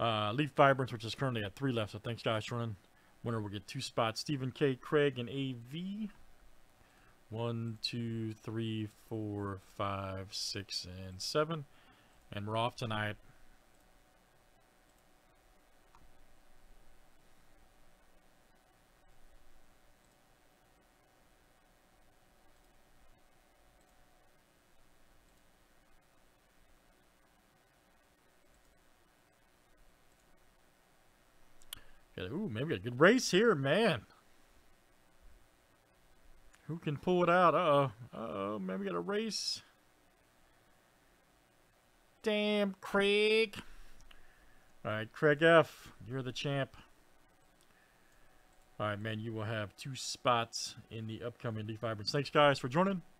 Leaf Vibrance, which is currently at 3 left. So thanks, guys, for running. Winner will get 2 spots. Stephen K, Craig, and AV. 1, 2, 3, 4, 5, 6, and 7. And we're off tonight. Ooh, maybe a good race here, man. Who can pull it out? Uh-oh. Uh-oh, maybe got a race. Damn, Craig. All right, Craig F., you're the champ. All right, man, you will have 2 spots in the upcoming Leaf Vibrance. Thanks, guys, for joining.